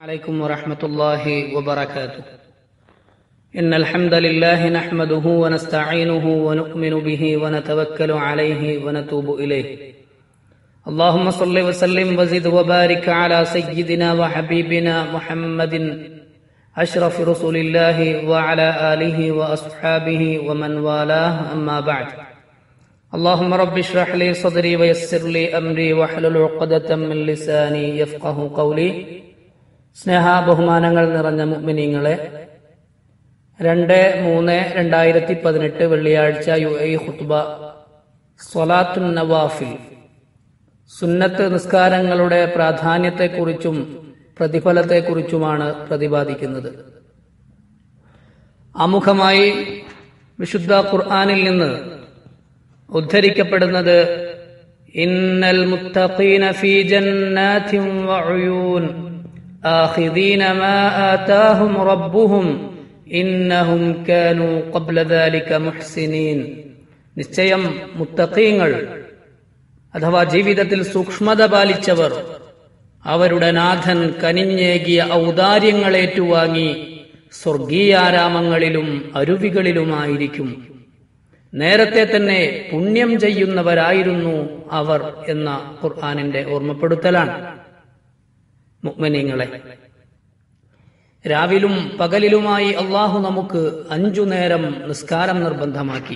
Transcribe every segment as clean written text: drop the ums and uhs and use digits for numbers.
عليكم ورحمة الله وبركاته. إن الحمد لله نحمده ونستعينه ونؤمن به ونتوكل عليه ونتوب إليه. اللهم صل وسلم وزد وبارك على سيدنا وحبيبنا محمد أشرف رسول الله وعلى آله وأصحابه ومن والاه أما بعد. اللهم رب اشرح لي صدري ويسر لي أمري واحلل عقدة من لساني يفقه قولي. സ്നേഹ ബഹുമാനങ്ങൾ നിറഞ്ഞ മുഅ്മിനീങ്ങളെ, 2-3-2018 വെള്ളിയാഴ്ച UAE ഖുത്ബ സ്വലാത്തുൻ നവാഫിൽ, സുന്നത്ത് നിസ്കാരങ്ങളുടെ പ്രാധാന്യത്തെക്കുറിച്ചും പ്രതിഫലത്തെക്കുറിച്ചുമാണ് പ്രതിപാദിക്കുന്നത്. ആമുഖമായി വിശുദ്ധ ഖുർആനിൽ നിന്ന് ഉദ്ധരിക്കപ്പെടുന്നത് ഇന്നൽ മുത്തഖീന ഫീ ജന്നാതിൻ വഉയൂൻ ആഖിദീന മാ ആതാഹും റബ്ബുഹും ഇന്നഹും കാനൂ ഖബ്ല ദാലിക മുഹ്സിനീൻ. നിശ്ചയം മുത്തഖീങ്ങൾ അഥവാ ജീവിതത്തിൽ സൂക്ഷ്മത പാലിച്ചവർ അവരുടെ നാഥൻ കനിഞ്ഞേകിയ ഔദാര്യങ്ങൾ ഏറ്റുവാങ്ങി സ്വർഗീയാരാമങ്ങളിലും അരുവികളിലുമായിരിക്കും. നേരത്തെ തന്നെ പുണ്യം ചെയ്യുന്നവരായിരുന്നു അവർ എന്ന ഖുർആനിന്റെ ഓർമ്മപ്പെടുത്തലാണ്. മുഅ്മിനീങ്ങളെ, രാവിലും പകലിലുമായി അള്ളാഹു നമുക്ക് 5 നേരം നിസ്കാരം നിർബന്ധമാക്കി.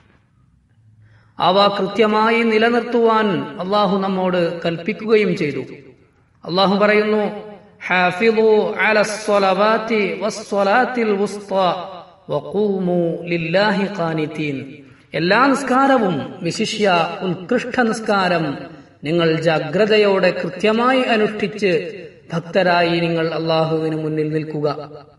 അവ കൃത്യമായി നിലനിർത്തുവാൻ അള്ളാഹു നമ്മോട് കൽപ്പിക്കുകയും ചെയ്തു. അള്ളാഹു പറയുന്നു, ഹാഫിളു അലസ്സലവാതി വസ്സലാത്തിൽ വുസ്താ വഖൂമു ലില്ലാഹി ഖാനിതീൻ. എല്ലാ നിസ്കാരവും, വിശിഷ്യ ഉത്കൃഷ്ട നിസ്കാരം, നിങ്ങൾ ജാഗ്രതയോടെ കൃത്യമായി അനുഷ്ഠിച്ച് ഭക്തരായി നിങ്ങൾ അള്ളാഹുവിന് മുന്നിൽ നിൽക്കുക.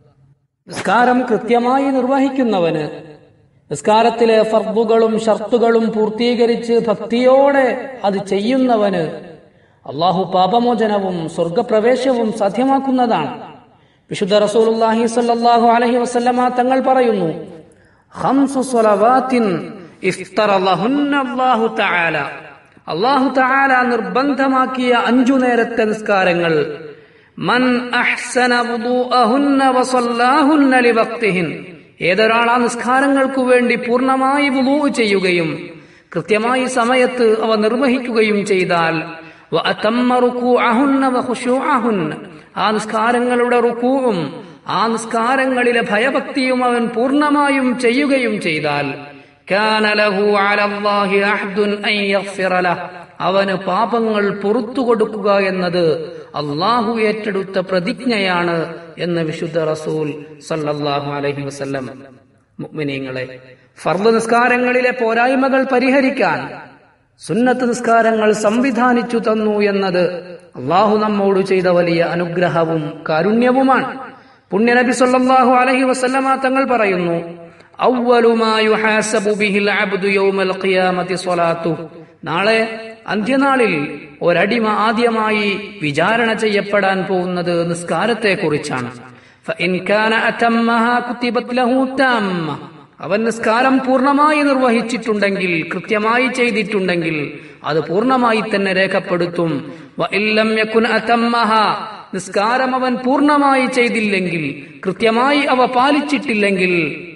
നിസ്കാരം കൃത്യമായി നിർവഹിക്കുന്നവന്, നിസ്കാരത്തിലെ ഫർദുകളും ഷർത്തുകളും പൂർത്തീകരിച്ച് ഭക്തിയോടെ അത് ചെയ്യുന്നവന് അള്ളാഹു പാപമോചനവും സ്വർഗപ്രവേശവും സാധ്യമാക്കുന്നതാണ്. വിശുദ്ധ റസൂലുള്ളാഹി സ്വല്ലല്ലാഹു അലൈഹി വസല്ലമ തങ്ങൾ പറയുന്നു, ഖംസു സ്വലവാത്തിൻ ഇഫ്തറലഹുന്ന അല്ലാഹു തആല. അല്ലാഹു തആല നിർബന്ധമാക്കിയ 5 നേരത്തെ നിസ്കാരങ്ങൾ, മൻ അഹ്സന വുദൂഅഹുന്ന വസല്ലാഹുന്ന ലിവഖ്തിഹിൻ. ഏതൊരാൾ ആ നിസ്കാരങ്ങൾക്കു വേണ്ടി പൂർണ്ണമായി വുദൂ ചെയ്യുകയും കൃത്യമായി സമയത്ത് അവ നിർവഹിക്കുകയും ചെയ്താൽ, വഅതമ്മ റുകൂഅഹുന്ന വഖുശൂഅഹുന്ന, ആ നിസ്കാരങ്ങളുടെ റുകൂഉം ആ നിസ്കാരങ്ങളിലെ ഭയഭക്തിയും അവൻ പൂർണ്ണമായും ചെയ്യുകയും ചെയ്താൽ, കാന ലഹു അലല്ലാഹി അഹ്ദുൻ അൻ യഗ്ഫിറ ലഹു, അവന് പാപങ്ങൾ പുറത്തു കൊടുക്കുക എന്നത് അള്ളാഹു ഏറ്റെടുത്ത പ്രതിജ്ഞയാണ് എന്ന് വിശുദ്ധ റസൂൽ സല്ലല്ലാഹു അലൈഹി വസല്ലം. മുഅ്മിനീങ്ങളെ, ഫർദ് നിസ്കാരങ്ങളിലെ പോരായ്മകൾ പരിഹരിക്കാൻ സുന്നത്ത് നിസ്കാരങ്ങൾ സംവിധാനിച്ചു തന്നു എന്നത് അള്ളാഹു നമ്മോട് ചെയ്ത വലിയ അനുഗ്രഹവും കാരുണ്യവുമാണ്. പുണ്യനബി സല്ലല്ലാഹു അലൈഹി വസല്ലമ തങ്ങൾ പറയുന്നു, അവ്വലു മാ യുഹാസബു ബിഹിൽ അബ്ദു യൗമൽ ഖിയാമത്തി സ്വലാത്തുഹു. നാളെ അന്ത്യനാളിൽ ഒരടിമ ആദ്യമായി വിചാരണ ചെയ്യപ്പെടാൻ പോകുന്നത് നിസ്കാരത്തെക്കുറിച്ചാണ്. ഫഇൻ കാന അതമ്മഹാ കുതിബത് ലഹു തമ്മ. അവൻ നിസ്കാരം പൂർണ്ണമായി നിർവഹിച്ചിട്ടുണ്ടെങ്കിൽ, കൃത്യമായി ചെയ്തിട്ടുണ്ടെങ്കിൽ അത് പൂർണ്ണമായി തന്നെ രേഖപ്പെടുത്തും. വഇൻ ലം യകുൻ അതമ്മഹാ, നിസ്കാരം അവൻ പൂർണ്ണമായി ചെയ്തില്ലെങ്കിൽ, കൃത്യമായി അവ പാലിച്ചിട്ടില്ലെങ്കിൽ,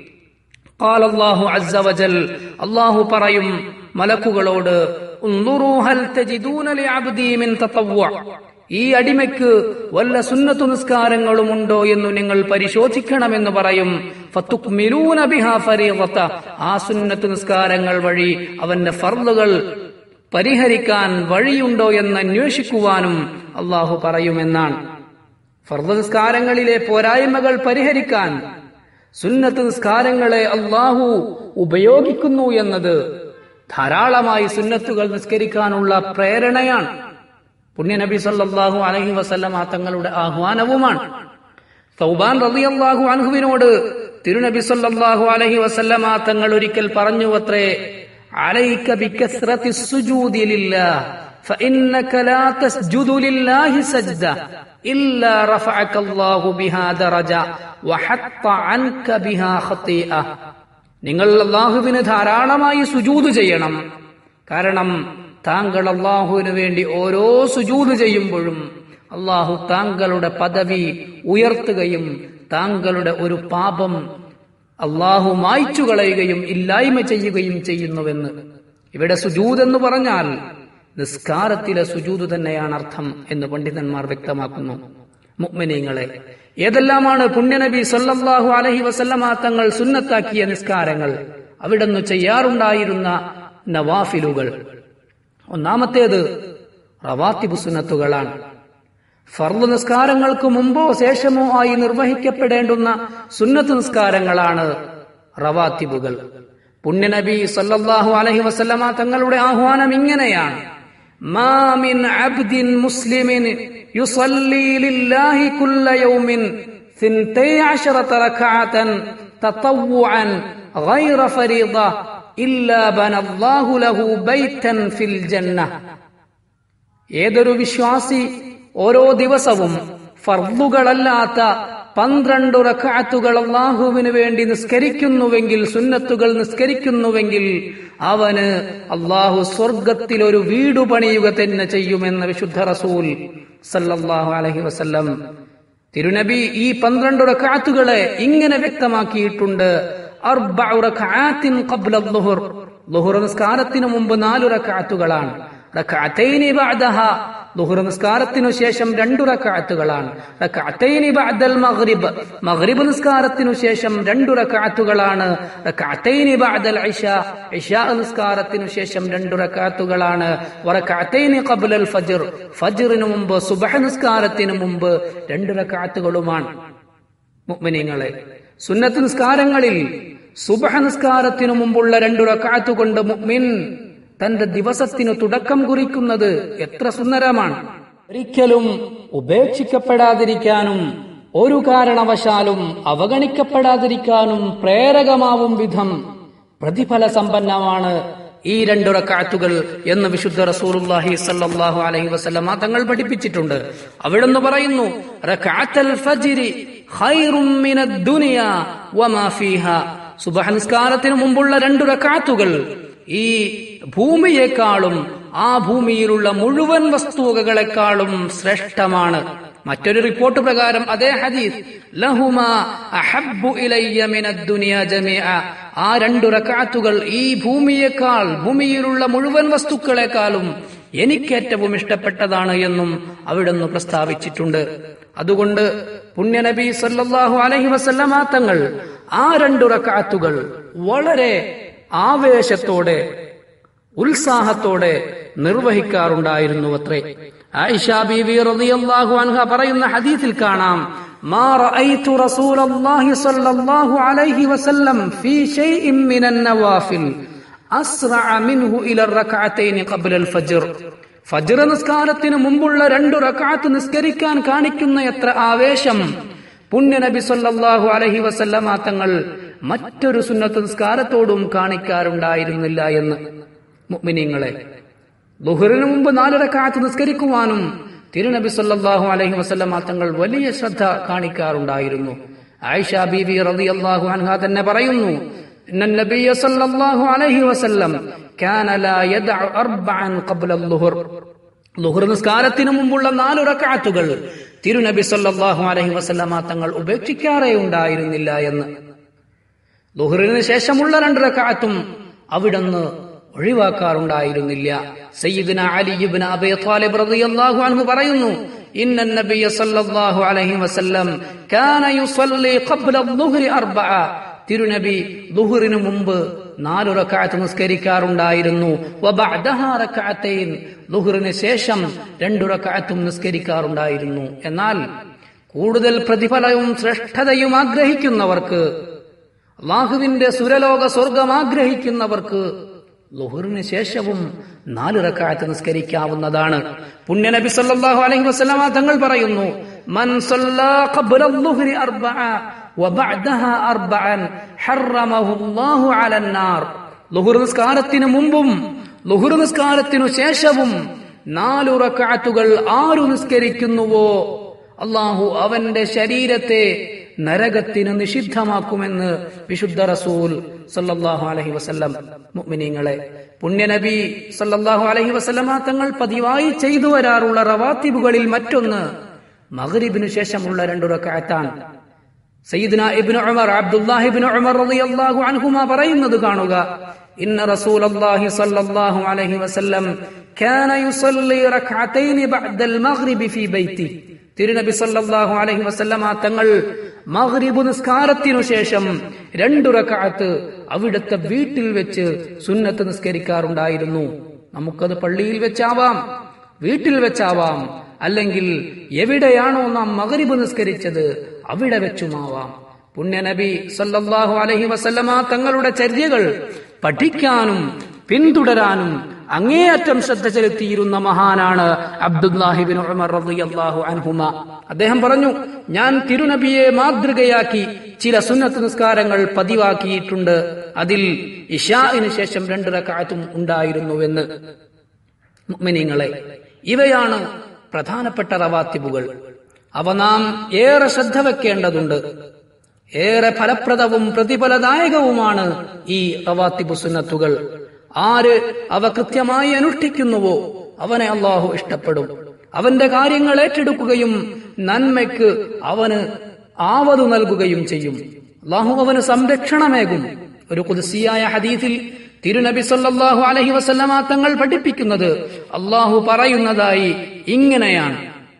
ഖാല അല്ലാഹു അസ്സ വജൽ, അല്ലാഹു പറയും മലക്കുകളോട്, ഉൻദുറൂ ഹൽ തജിദൂന ലിഅബ്ദി മിൻ തതവ്വു. ഈ അടിമയ്ക്ക് വല്ല സുന്നത്തു നിസ്കാരങ്ങളും ഉണ്ടോ എന്ന് നിങ്ങൾ പരിശോധിക്കണമെന്ന് പറയും. ഫതുക്മിലൂന ബിഹാ ഫരീളത, ആ സുന്നത്തു നിസ്കാരങ്ങൾ വഴി അവന്റെ ഫർളുകൾ പരിഹരിക്കാൻ വഴിയുണ്ടോ എന്ന് അന്വേഷിക്കുവാനും അള്ളാഹു പറയുമെന്നാണ്. ഫർദ് നിസ്കാരങ്ങളിലെ പോരായ്മകൾ പരിഹരിക്കാൻ സുന്നത്ത് നിസ്കാരങ്ങളെ അള്ളാഹു ഉപയോഗിക്കുന്നു എന്നത് ധാരാളമായി സുന്നത്തുകൾ നിസ്കരിക്കാനുള്ള പ്രേരണയാണ്. പുണ്യനബി സല്ലല്ലാഹു അലൈഹി വസല്ലമ തങ്ങളുടെ ആഹ്വാനവുമാണ്. സൗബാൻ റളിയല്ലാഹു അൻഹുവിനോട് തിരുനബി സല്ലല്ലാഹു അലൈഹി വസല്ലമ തങ്ങൾ ഒരിക്കൽ പറഞ്ഞുവത്രേ, അലൈക ബികസ്റത്തിസ് സുജൂദി ലില്ലാഹ് ഫഇന്നക ലാ തസ്ജുദു ലില്ലാഹി സജ്ദ ഇല്ലാ റഫഅകല്ലാഹു ബിഹാ ദറജ വഹത്ത അൻക ബിഹാ ഖതീഅ. നിങ്ങൾ അല്ലാഹുവിന് ധാരാളമായി സുജൂദ് ചെയ്യണം. കാരണം താങ്കൾ അല്ലാഹുവിന് വേണ്ടി ഓരോ സുജൂദ് ചെയ്യുമ്പോഴും അള്ളാഹു താങ്കളുടെ പദവി ഉയർത്തുകയും താങ്കളുടെ ഒരു പാപം അള്ളാഹു മായ്ച്ചു കളയുകയും ഇല്ലായ്മ ചെയ്യുകയും ചെയ്യുന്നുവെന്ന്. ഇവിടെ സുജൂദ് എന്ന് പറഞ്ഞാൽ നിസ്കാരത്തിലെ സുജൂദ് തന്നെയാണ് അർത്ഥം എന്ന് പണ്ഡിതന്മാർ വ്യക്തമാക്കുന്നു. മുഅ്മിനീങ്ങളെ, ഏതെല്ലാമാണ് പുണ്യനബി സല്ലല്ലാഹു അലൈഹി വസല്ലമ തങ്ങൾ സുന്നത്താക്കിയ നിസ്കാരങ്ങൾ, അവിടുന്ന് ചെയ്യാറുണ്ടായിരുന്ന നവാഫിലുകൾ? ഒന്നാമത്തേത് റവാത്തിബ് സുന്നത്തുകളാണ്. ഫർള് നിസ്കാരങ്ങൾക്ക് മുമ്പോ ശേഷമോ ആയി നിർവഹിക്കപ്പെടേണ്ടുന്ന സുന്നത്ത് നിസ്കാരങ്ങളാണ് റവാത്തിബുകൾ. പുണ്യനബി സല്ലല്ലാഹു അലൈഹി വസല്ലമ തങ്ങളുടെ ആഹ്വാനം ഇങ്ങനെയാണ്: മാ മിൻ അബ്ദിൻ മുസ്ലിമിൻ യുസല്ലി ലില്ലാഹി കുല്ല യൗമിൻ 12 റക്അതൻ തതവ്വുഅൻ ഗൈറ ഫരീദ ഇല്ലാ ബനല്ലാഹു ലഹു ബൈതൻ ഫിൽ ജന്നഹ. ഏതൊരു വിശ്വാസി ഓരോ ദിവസവും ഫർളുകളല്ലാത്ത 12 റക്അത്തുകൾ അല്ലാഹുവിന് വേണ്ടി നിസ്കരിക്കുന്നുവെങ്കിൽ, സുന്നത്തുകൾ നിസ്കരിക്കുന്നുവെങ്കിൽ, അവന് അല്ലാഹു സ്വർഗത്തിൽ ഒരു വീട് പണിയുക തന്നെ ചെയ്യുമെന്ന് വിശുദ്ധ റസൂൽ സല്ലല്ലാഹു അലൈഹി വസല്ലം. തിരുനബി ഈ 12 റക്അത്തുകളെ ഇങ്ങനെ വ്യക്തമാക്കിയിട്ടുണ്ട്: അർബഉ റക്അാത്തിൻ ഖബ്ല അദ്ദുഹർ. ളുഹർ നിസ്കാരത്തിനു മുമ്പ് 4 റക്അത്തുകളാണ്. റക്അതൈനി ബഅദഹ. ളുഹർ നിസ്കാരത്തിനു ശേഷം 2 റക്അത്തുകളാണ്. റക്അതൈനി ബഅദൽ മഗ്രിബ്. മഗ്രിബ് നിസ്കാരത്തിനു ശേഷം 2 റക്അത്തുകളാണ്. റക്അതൈനി ബഅദൽ ഇശാ. ഇശാ നിസ്കാരത്തിനു ശേഷം 2 റക്അത്തുകളാണ്. വറക്അതൈനി ഖബ്ലൽ ഫജ്ർ. ഫജ്റിനു മുമ്പ്, സുബ്ഹ് നിസ്കാരത്തിനു മുമ്പ് 2 റക്അത്തുകളുമാണ്. മുഅ്മിനീങ്ങളെ, സുന്നത്ത് നിസ്കാരങ്ങളിൽ സുബ്ഹ് നിസ്കാരത്തിനു മുമ്പുള്ള 2 റക്അത്ത് കൊണ്ട് മുഅ്മിൻ തന്റെ ദിവസത്തിന് തുടക്കം കുറിക്കുന്നത് എത്ര സുന്ദരമാണ്! ഒരിക്കലും ഉപേക്ഷിക്കപ്പെടാതിരിക്കാനും ഒരു കാരണവശാലും അവഗണിക്കപ്പെടാതിരിക്കാനും പ്രേരകമാവും വിധം പ്രതിഫല സമ്പന്നമാണ് ഈ 2 റക്അത്തുകൾ എന്ന് വിശുദ്ധ റസൂലുള്ളാഹി സ്വല്ലല്ലാഹു അലൈഹി വസല്ലം തങ്ങൾ പഠിപ്പിച്ചിട്ടുണ്ട്. അവിടുന്ന് പറയുന്നു: റക്അത്തുൽ ഫജ്രി ഖൈറും മിനദ് ദുനിയ വമാ ഫീഹാ. സുബ്ഹ് നിസ്കാരത്തിന് മുമ്പുള്ള 2 റക്അത്തുകൾ ഈ ഭൂമിയെക്കാളും ആ ഭൂമിയിലുള്ള മുഴുവൻ വസ്തുവകകളെക്കാളും ശ്രേഷ്ഠമാണ്. മറ്റൊരു റിപ്പോർട്ട് പ്രകാരം അതേ ഹദീസ്: ലഹുമാ അഹബ്ബു ഇലയ്യ മിനദ് ദുനിയ ജമീഅ. ആ 2 റക്അത്തുകൾ ഈ ഭൂമിയേക്കാൾ, ഭൂമിയിലുള്ള മുഴുവൻ വസ്തുക്കളെക്കാളും എനിക്കേറ്റവും ഇഷ്ടപ്പെട്ടതാണ് എന്നും അവിടുന്ന് പ്രസ്താവിച്ചിട്ടുണ്ട്. അതുകൊണ്ട് പുണ്യനബി സല്ലല്ലാഹു അലൈഹി വസല്ലമ തങ്ങൾ ആ 2 റക്അത്തുകൾ വളരെ ആവേശത്തോടെ, ഉത്സാഹത്തോടെ നിർവഹിക്കാറുണ്ടായിരുന്നു അത്രേ. ആയിഷ ബീവി റളിയല്ലാഹു അൻഹ പറയുന്ന ഹദീസിൽ കാണാം: മാ റഅയ്തു റസൂലല്ലാഹി സ്വല്ലല്ലാഹു അലൈഹി വസല്ലം ഫീ ശൈഇൻ മിനൻ നവാഫിൽ അസ്റഅ മിൻഹു ഇല റക്അതൈനി ഖബ്ലൽ ഫജ്ർ. ഫജ്ർ നിസ്കാരത്തിന് മുമ്പുള്ള 2 റക്അത്ത് നിസ്കരിക്കാൻ കാണിക്കുന്ന എത്ര ആവേശം പുണ്യനബി സ്വല്ലല്ലാഹു അലൈഹി വസല്ലമ തങ്ങൾ മറ്റൊരു സുന്നത്ത് നിസ്കാരത്തോടും കാണിക്കാറുണ്ടായിരുന്നില്ല എന്ന്. മുഅ്മിനീങ്ങളെ, ളുഹറിന് മുമ്പ് 4 റക്അത്ത് നിസ്കരിക്കുവാനും തിരുനബി സല്ലല്ലാഹു അലൈഹി വസല്ലമ തങ്ങൾ വലിയ ശ്രദ്ധ കാണിക്കാറുണ്ടായിരുന്നു. ആയിഷ ബീവി റളിയല്ലാഹു അൻഹ തന്നെ പറയുന്നു: ഇന്ന നബിയ സല്ലല്ലാഹു അലൈഹി വസല്ലം കാന ലാ യദഉ അർബഅൻ ഖബ്ല അൽ-ളുഹർ. ളുഹർ നിസ്കാരത്തിന് മുമ്പുള്ള 4 റക്അത്തുകൾ തിരുനബി സല്ലല്ലാഹു അലൈഹി വസല്ലമ തങ്ങൾ ഉപേക്ഷിക്കാറേ ഉണ്ടായിരുന്നില്ല എന്ന്. ളുഹറിന് ശേഷമുള്ള 2 റക്അത്തും അവിടുന്ന് ഒഴിവാക്കാറുണ്ടായിരുന്നില്ല. സയ്യിദുന അലി ഇബ്നു അബീ ത്വാലിബ് റളിയല്ലാഹു അൻഹു പറയുന്നു: ഇന്ന നബിയ സല്ലല്ലാഹു അലൈഹി വസല്ലം കാന യുസല്ലി ഖബ്ല അൽ-ളുഹ്രി 4. തിരുനബി ളുഹറിന് മുമ്പ് 4 റക്അത്ത് നിസ്കരിക്കാറുണ്ടായിരുന്നു. വബഅദഹാ റക്അതൈൻ. ളുഹറിന് ശേഷം 2 റക്അത്തും നിസ്കരിക്കാറുണ്ടായിരുന്നു. എന്നാൽ കൂടുതൽ പ്രതിഫലവും ശ്രേഷ്ഠതയും ആഗ്രഹിക്കുന്നവർക്ക്, അല്ലാഹുവിന്റെ സുരലോക സ്വർഗം ആഗ്രഹിക്കുന്നവർക്ക് ളുഹറിന് ശേഷവും 4 റക്അത്ത് നിസ്കരിക്കാവുന്നതാണ്. പുണ്യനബി സല്ലല്ലാഹു അലൈഹി വസല്ലമ തങ്ങൾ പറയുന്നു: മൻ സല്ലാ ഖബ്ല അൽ-ളുഹ്രി 4 വബഅദഹാ 4 ഹറമഹു അല്ലാഹു അലൻ നാർ. ളുഹർ നിസ്കാരത്തിന് മുമ്പും ളുഹർ നിസ്കാരത്തിനു ശേഷവും 4 റക്അത്തുകൾ ആരു നിസ്കരിക്കുന്നുവോ അല്ലാഹു അവന്റെ ശരീരത്തെ നരകത്തിന് നിഷിദ്ധമാക്കുമെന്ന് വിശുദ്ധ റസൂൽ സല്ലല്ലാഹു അലൈഹി വസല്ലം. മുഅ്മിനീങ്ങളെ, പുണ്യനബി സല്ലല്ലാഹു അലൈഹി വസല്ലമ തങ്ങൾ പതിവായി ചെയ്തു വരാറുള്ള റവാത്തിബുകളിൽ മറ്റൊന്ന് മഗ്രിബിനു ശേഷമുള്ള 2 റക്അത്താണ്. സയ്യിദ്ന ഇബ്നു ഉമർ, അബ്ദുല്ലാഹി ഇബ്നു ഉമർ റളിയല്ലാഹു അൻഹുമാ പറയുന്നത് കാണുക, ഇന്ന റസൂലല്ലാഹി സല്ലല്ലാഹു അലൈഹി വസല്ലം കാന യുസല്ലി റക്അതൈനി ബഅദൽ മഗ്രിബി ഫീ ബൈതി. തിരുനബി സല്ലല്ലാഹു അലൈഹി വസല്ലമ തങ്ങൾ മഗ്രിബ് നിസ്കാരത്തിനു ശേഷം 2 റക്അത്ത് അവിടുത്തെ വീട്ടിൽ വെച്ച് സുന്നത്ത് നിസ്കരിക്കാറുണ്ടായിരുന്നു. നമുക്കത് പള്ളിയിൽ വെച്ചാവാം, വീട്ടിൽ വെച്ചാവാം, അല്ലെങ്കിൽ എവിടെയാണോ നാം മഗ്രിബ് നിസ്കരിച്ചത് അവിടെ വെച്ചുമാവാം. പുണ്യനബി സല്ലല്ലാഹു അലൈഹി വസല്ലമ തങ്ങളുടെ ചര്യകൾ പഠിക്കാനും പിന്തുടരാനും അങ്ങേയറ്റം ശ്രദ്ധ ചെലുത്തിയിരുന്ന മഹാനാണ് അബ്ദുല്ലാഹി ഇബ്നു ഉമർ റളിയല്ലാഹു അൻഹുമ. അദ്ദേഹം പറഞ്ഞു, ഞാൻ തിരുനബിയെ മാതൃകയാക്കി ചില സുന്നത്ത് നിസ്കാരങ്ങൾ പതിവാക്കിയിട്ടുണ്ട്. അതിൽ ഇശാഇന് ശേഷം 2 റക്അത്തും ഉണ്ടായിരുന്നുവെന്ന്. മുഅ്മിനീങ്ങളെ, ഇവയാണ് പ്രധാനപ്പെട്ട റവാത്തിബുകൾ. അവ നാം ഏറെ ശ്രദ്ധ വെക്കേണ്ടതുണ്ട്. ഏറെ ഫലപ്രദവും പ്രതിഫലദായകവുമാണ് ഈ റവാത്തിബു സുന്നത്തുകൾ. ആര് അവ കൃത്യമായി അനുഷ്ഠിക്കുന്നുവോ അവനെ അള്ളാഹു ഇഷ്ടപ്പെടും. അവന്റെ കാര്യങ്ങൾ ഏറ്റെടുക്കുകയും നന്മയ്ക്ക് അവന് ആവതു നൽകുകയും ചെയ്യും. അള്ളാഹു അവന് സംരക്ഷണമേകും. ഒരു ഖുദ്സിയായ ഹദീസിൽ തിരുനബി സല്ലല്ലാഹു അലൈഹി വസല്ലമ തങ്ങൾ പഠിപ്പിക്കുന്നത് അള്ളാഹു പറയുന്നതായി ഇങ്ങനെയാണ്: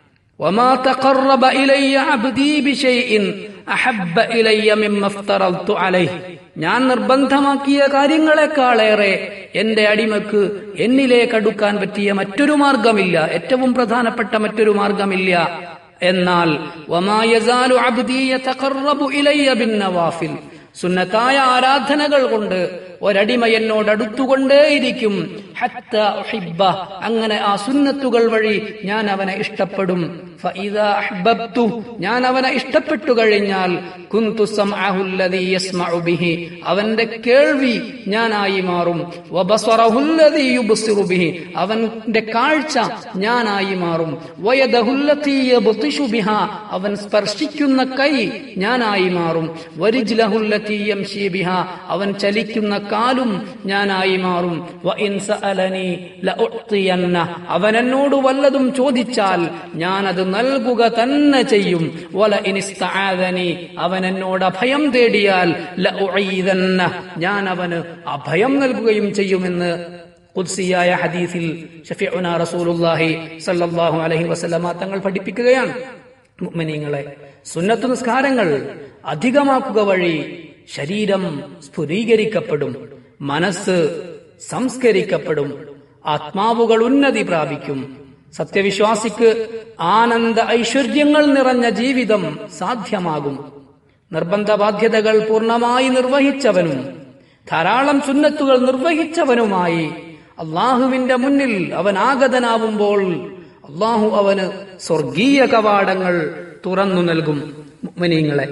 വമാ തഖറബ ഇലയ്യ അബ്ദീ ബിശൈഇൻ അഹബ്ബ ഇലയ്യ മിമ്മ ഇഫ്തറൽതു അലൈഹി. ഞാൻ നിർബന്ധമാക്കിയ കാര്യങ്ങളെക്കാളേറെ എന്റെ അടിമക്ക് എന്നിലേക്ക് അടുക്കാൻ പറ്റിയ മറ്റൊരു മാർഗമില്ല, ഏറ്റവും പ്രധാനപ്പെട്ട മറ്റൊരു മാർഗമില്ല. എന്നാൽ വമാ യസാലു അബ്ദീ യതഖറബു ഇലയ്യ ബിന്നവാഫിൽ. സുന്നത്തായ ആരാധനകൾ കൊണ്ട് ഒരടിമ എന്നോട് അടുത്തുകൊണ്ടേയിരിക്കും. ഹത്താ ഉഹിബ്ബ, അങ്ങനെ ആ സുന്നത്തുകൾ വഴി ഞാൻ അവനെ ഇഷ്ടപ്പെടും. ഫഇദാ അഹ്ബബ്തു, ഞാൻ അവനെ ഇഷ്ടപ്പെട്ടു കഴിഞ്ഞാൽ കുന്തു സമഅഹു അല്ലദീ യസ്മഉ ബിഹി, അവന്റെ കേൾവി ഞാനായി മാറും. വബസറഹു അല്ലദീ യുബ്സിറു ബിഹി, അവന്റെ കാഴ്ച ഞാനായി മാറും. വയദഹു അല്ലതീ യബ്തിഷു ബിഹാ, അവൻ സ്പർശിക്കുന്ന കൈ ഞാനായി മാറും. വരിജ്ലഹു അല്ലതീ യംശി ബിഹാ, അവൻ ചലിക്കുന്ന കാലും ഞാനായി മാറും. വഇൻ സഅലനി ലഉഅ്തിയന്ന, അവൻ എന്നോട് വല്ലതും ചോദിച്ചാൽ ഞാൻ അത് നൽകുക തന്നെ ചെയ്യും. വലഇൻ ഇസ്തആദനി, അവൻ എന്നോട് അഭയം തേടിയാൽ ലഉഈദന്ന, ഞാൻ അവന് അഭയം നൽകുകയും ചെയ്യുമെന്ന് ഖുദ്സിയായ ഹദീസിൽ ശഫീഉനാ റസൂലുള്ളാഹി സല്ലല്ലാഹു അലൈഹി വസല്ലമ തങ്ങൾ പഠിപ്പിക്കുകയാണ്. മുഅ്മിനീങ്ങളെ, സുന്നത്ത് നിസ്കാരങ്ങൾ അധികമാക്കുക വഴി ശരീരം സ്ഫുരീകരിക്കപ്പെടും, മനസ്സ് സംസ്കരിക്കപ്പെടും, ആത്മാവുകൾ ഉന്നതി പ്രാപിക്കും. സത്യവിശ്വാസിക്ക് ആനന്ദ ഐശ്വര്യങ്ങൾ നിറഞ്ഞ ജീവിതം സാധ്യമാകും. നിർബന്ധ ബാധ്യതകൾ പൂർണ്ണമായി നിർവഹിച്ചവനും ധാരാളം സുന്നത്തുകൾ നിർവഹിച്ചവനുമായി അള്ളാഹുവിന്റെ മുന്നിൽ അവൻ ആഗതനാവുമ്പോൾ അള്ളാഹു അവന് സ്വർഗീയ കവാടങ്ങൾ തുറന്നു നൽകും. മുഅ്മിനീങ്ങളെ,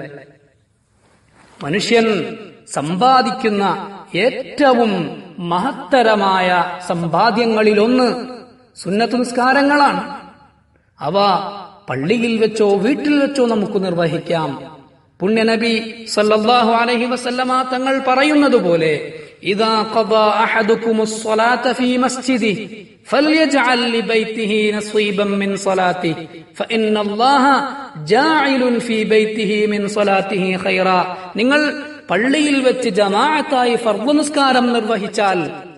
മനുഷ്യൻ സമ്പാദിക്കുന്ന ഏറ്റവും മഹത്തരമായ സമ്പാദ്യങ്ങളിലൊന്ന് സുന്നത്ത് നിസ്കാരങ്ങളാണ്. അവ പള്ളിയിൽ വെച്ചോ വീട്ടിൽ വെച്ചോ നമുക്ക് നിർവഹിക്കാം. പുണ്യനബി സല്ലല്ലാഹു അലൈഹി വസല്ലമ തങ്ങൾ പറയുന്നത് പോലെ, ഇദാ ഖദാ അഹദുകുമുസ് സ്വലാത ഫീ മസ്ജിദിഹി ഫൽയജ്അൽ ലിബൈതിഹി നസീബൻ മിൻ സ്വലാതിഹി ഫഇന്നല്ലാഹ ജാഇലുൻ ഫീ ബൈതിഹി മിൻ സ്വലാതിഹി ഖൈറാ. നിങ്ങൾ പള്ളിയിൽ വെച്ച് ജമാഅത്തായി ഫർദ് നിസ്കാരം നിർവഹിച്ചാൽ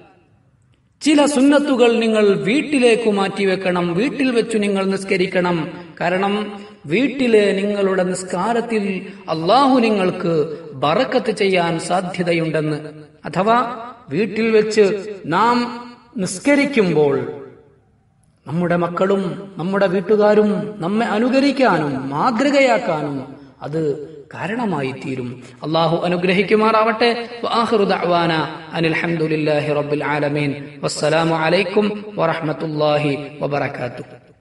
ചില സുന്നത്തുകൾ നിങ്ങൾ വീട്ടിലേക്ക് മാറ്റിവെക്കണം, വീട്ടിൽ വെച്ചു നിങ്ങൾ നിസ്കരിക്കണം. കാരണം വീട്ടിലെ നിങ്ങളുടെ നിസ്കാരത്തിൽ അള്ളാഹു നിങ്ങൾക്ക് ബറക്കത്ത് ചെയ്യാൻ സാധ്യതയുണ്ടെന്ന്. അഥവാ വീട്ടിൽ വെച്ച് നാം നിസ്കരിക്കുമ്പോൾ നമ്മുടെ മക്കളും നമ്മുടെ വീട്ടുകാരും നമ്മെ അനുകരിക്കാനും മാതൃകയാക്കാനും അത് കാരണമായി തീരും. അള്ളാഹു അനുഗ്രഹിക്കുമാറാവട്ടെ. വആഖിറു ദഅ്വാനാ അനിൽ ഹംദുലില്ലാഹി റബ്ബിൽ ആലമീൻ. വസ്സലാമു അലൈക്കും വറഹ്മത്തുള്ളാഹി വബറകാതുഹു.